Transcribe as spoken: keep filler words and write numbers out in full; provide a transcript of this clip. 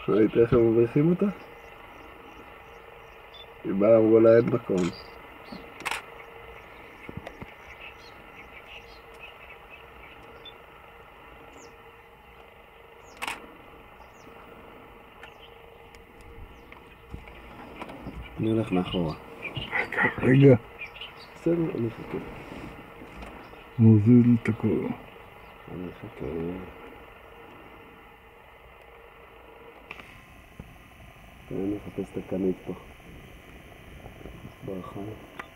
ראית איך הם מבריחים אותה? היא באה, אמרו לה אין מקום. אני הולך מאחורה. רגע. בסדר, אני אחכה. מוזיל את הכל. אני אחכה. אני אחפש את הקנית פה. ברכה.